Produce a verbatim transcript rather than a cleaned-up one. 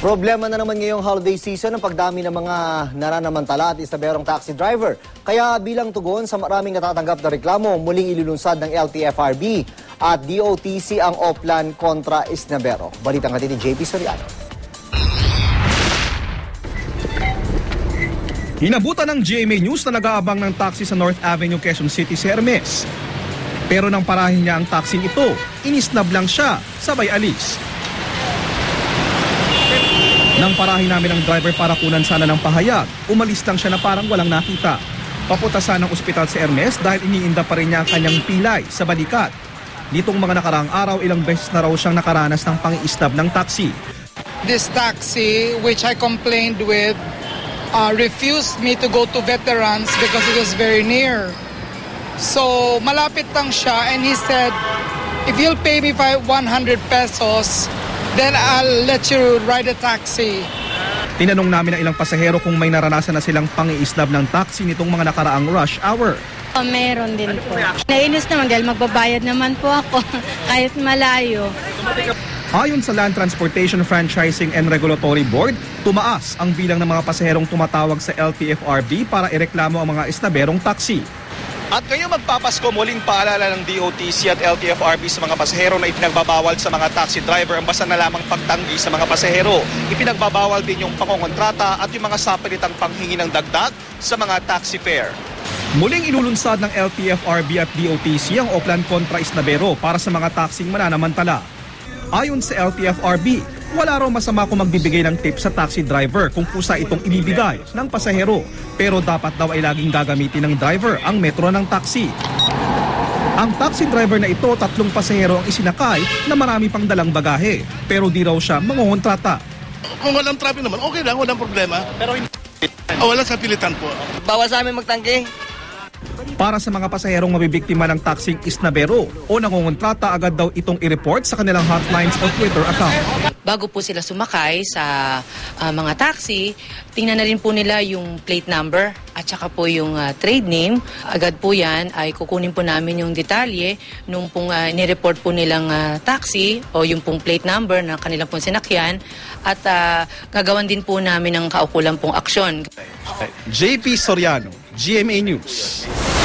Problema na naman ngayong holiday season ang pagdami ng mga nananamantala at isaberong taxi driver. Kaya bilang tugon sa maraming natatanggap na reklamo, muling ilulunsad ng L T F R B at D O T C ang Oplan kontra Isnabero. Balitang natin ni J P Soriano. Inabutan ng G M A News na nag-aabang ng taxi sa North Avenue, Quezon City si Hermes. Pero nang parahin niya ang taxi ito, inisnab lang siya, sabay alis. Nang parahin namin ang driver para kunan sana ng pahayag, umalis lang siya na parang walang nakita. Papunta sana ng ospital si Hermes dahil iniinda pa rin niya ang kanyang pilay sa balikat. Nitong mga nakaraang araw, ilang beses na raw siyang nakaranas ng pang-iisnab ng taxi. This taxi, which I complained with, uh, refused me to go to veterans because it was very near. So, malapit lang siya and he said, if you'll pay me one hundred pesos, then I'll let you ride a taxi. Tinanong namin ang ilang pasahero kung may naranasan na silang pang-iisnab ng taxi nitong mga nakaraang rush hour. Oh, meron din po. Nainis naman dahil magbabayad naman po ako kahit malayo. Ayon sa Land Transportation Franchising and Regulatory Board, tumaas ang bilang ng mga pasaherong tumatawag sa L T F R B para ireklamo ang mga isnaberong taxi. At ngayong magpapasko, muling paalala ng D O T C at L T F R B sa mga pasahero na ipinagbabawal sa mga taxi driver ang basta na lamang pagtanggi sa mga pasahero. Ipinagbabawal din yung pangongontrata at yung mga sapilitang panghingi ng dagdag sa mga taxi fare. Muling ilulunsad ng L T F R B at D O T C ang Oplan kontra Isnabero para sa mga taxing mananamantala. Ayon sa L T F R B, wala raw masama kung magbibigay ng tip sa taxi driver kung kusa itong ibibigay ng pasahero. Pero dapat daw ay laging gagamitin ng driver ang metro ng taxi. Ang taxi driver na ito, tatlong pasahero ang isinakay na marami pang dalang bagahe. Pero di raw siya mangongontrata. Kung walang traffic naman, okay lang, walang problema. Pero hindi. Oh, walang sapilitan po. Bawal sa amin magtanggi. Para sa mga pasaherong mabibiktima ng taxing isnabero o nangongontrata, agad daw itong i-report sa kanilang hotlines o Twitter account. Bago po sila sumakay sa uh, mga taxi, tingnan na rin po nila yung plate number at saka po yung uh, trade name. Agad po yan ay kukunin po namin yung detalye nung pong uh, nireport po nilang uh, taxi o yung pong plate number na kanilang pong sinakyan at uh, gagawan din po namin ng kaukulang pong aksyon. J P Soriano, G M A News.